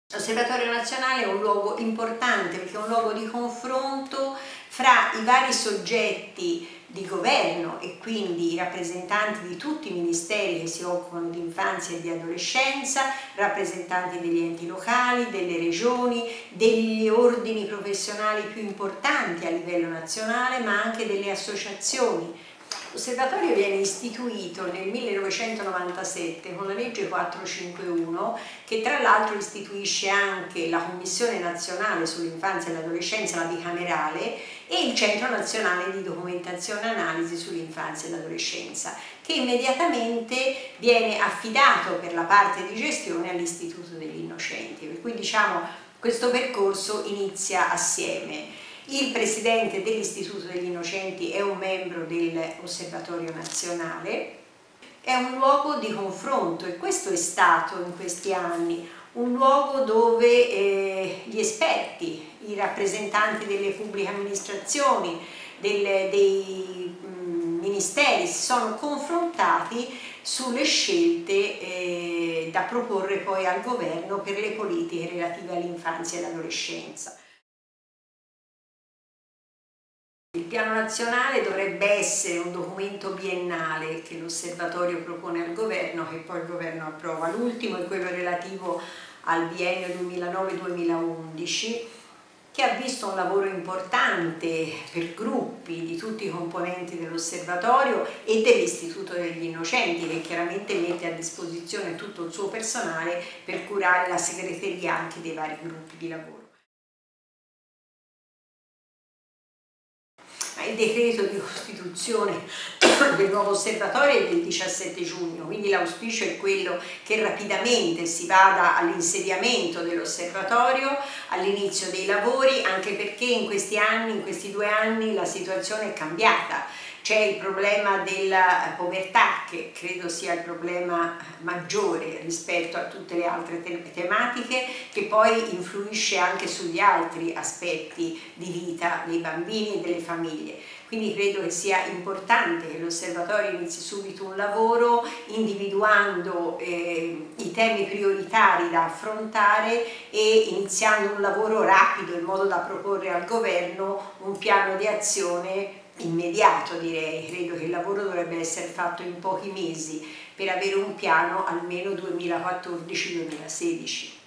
L'Osservatorio nazionale è un luogo importante perché è un luogo di confronto fra i vari soggetti di governo e quindi i rappresentanti di tutti i ministeri che si occupano di infanzia e di adolescenza, rappresentanti degli enti locali, delle regioni, degli ordini professionali più importanti a livello nazionale, ma anche delle associazioni. L'osservatorio viene istituito nel 1997 con la legge 451, che tra l'altro istituisce anche la Commissione nazionale sull'infanzia e l'adolescenza, la bicamerale, e il Centro nazionale di documentazione e analisi sull'infanzia e l'adolescenza, che immediatamente viene affidato per la parte di gestione all'Istituto degli Innocenti. Per cui diciamo questo percorso inizia assieme. Il presidente dell'Istituto degli Innocenti è un membro dell'Osservatorio nazionale, è un luogo di confronto e questo è stato in questi anni un luogo dove gli esperti, i rappresentanti delle pubbliche amministrazioni, dei ministeri si sono confrontati sulle scelte da proporre poi al governo per le politiche relative all'infanzia e all'adolescenza. Il piano nazionale dovrebbe essere un documento biennale che l'osservatorio propone al governo, che poi il governo approva. L'ultimo è quello relativo al biennio 2009-2011, che ha visto un lavoro importante per gruppi di tutti i componenti dell'osservatorio e dell'Istituto degli Innocenti, che chiaramente mette a disposizione tutto il suo personale per curare la segreteria anche dei vari gruppi di lavoro. Il decreto di costituzione del nuovo osservatorio è del 17 giugno, quindi l'auspicio è quello che rapidamente si vada all'insediamento dell'osservatorio, all'inizio dei lavori, anche perché in questi 2 anni la situazione è cambiata. C'è il problema della povertà, che credo sia il problema maggiore rispetto a tutte le altre tematiche, che poi influisce anche sugli altri aspetti di vita dei bambini e delle famiglie. Quindi credo che sia importante che l'osservatorio inizi subito un lavoro individuando i temi prioritari da affrontare e iniziando un lavoro rapido in modo da proporre al governo un piano di azione immediato, direi. Credo che il lavoro dovrebbe essere fatto in pochi mesi per avere un piano almeno 2014-2016.